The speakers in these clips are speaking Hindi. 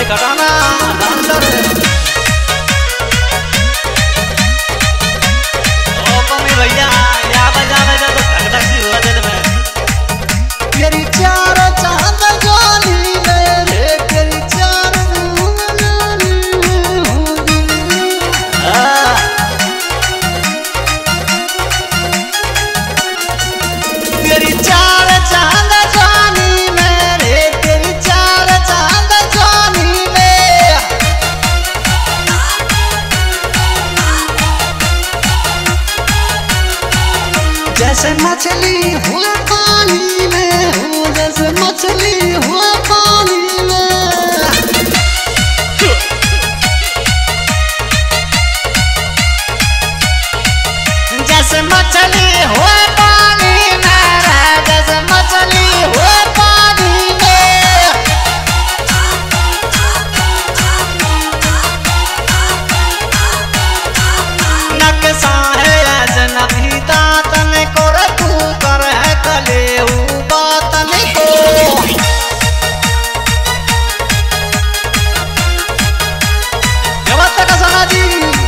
कटाना डांसर ओ कमी भैया या बजा बजा तो धक धक सी हो दिल में तेरी चार चांद जानी मेरे तेरी चार जानी तेरी चार चांद जानी मेरे तेरी चार चांद जानी में जैसे मछली हुआ पानी में हूँ जैसे मछली हुआ पानी में जैसे मछली हुआ पानी में जैसे मछली हुआ पानी में नक्शा है अजनबी दातन को रखू कर है कले बातन को जवाब तक सना जी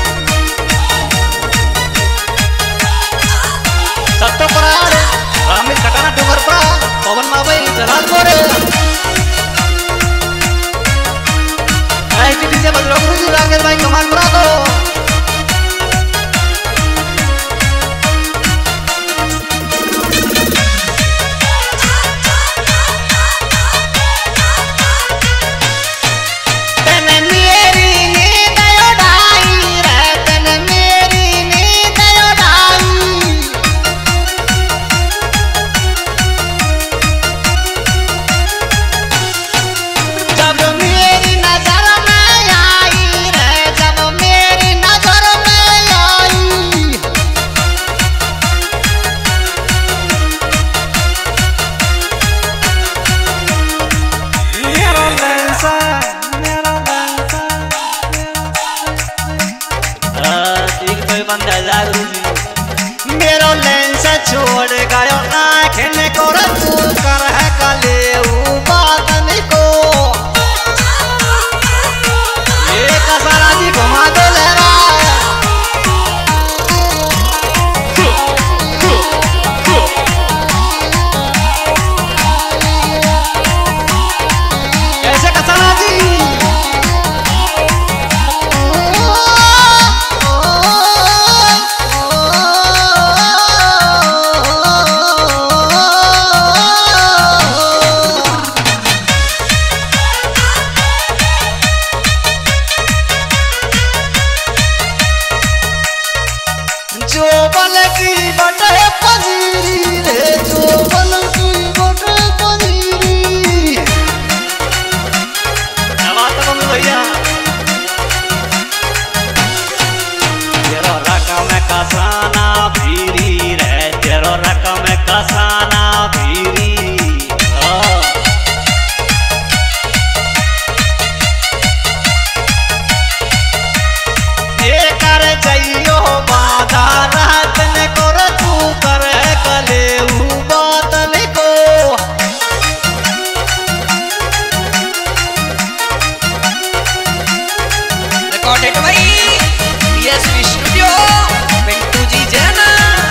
सत्तो परार रामी कटाना डूंगर परा पवन मावई जलाल कोरे आई डीजे बजरंग गुरु राकेश भाई कमाल करा दो मेरो लेंस छोड़ गयो आँखने को रखू कर है कले बातन को एक सारा जी घुमा दे लहरा कैसे कसाना जी जो बल की बटे पजीरी रे जो बल की बटे पजीरी बात कम भैया तेरो रकम कसाना भीरी रे तेरो रकम कसाना भीरी ये कर जाइयो बाधा रातन को रखू कर कले बातन को रिकॉर्डेड भाई बीएसवी स्टूडियो पिंटू जी जैना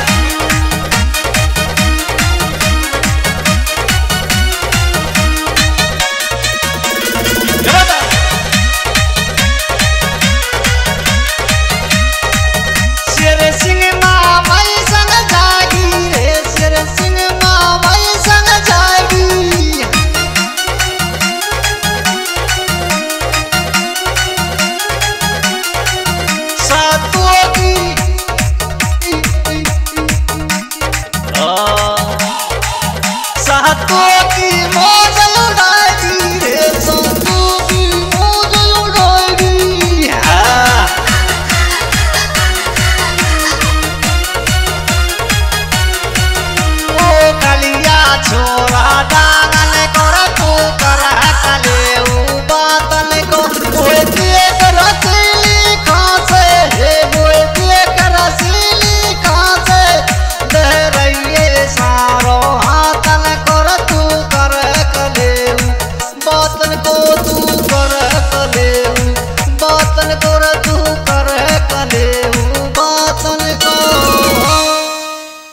शेर सिंह मावई संग जागी रे शेर सिंह मावई संग जागी सातों की सातों की मौज उड़ाएगी रे सातों की मौज उड़ाएगी ओ कलिया छोड़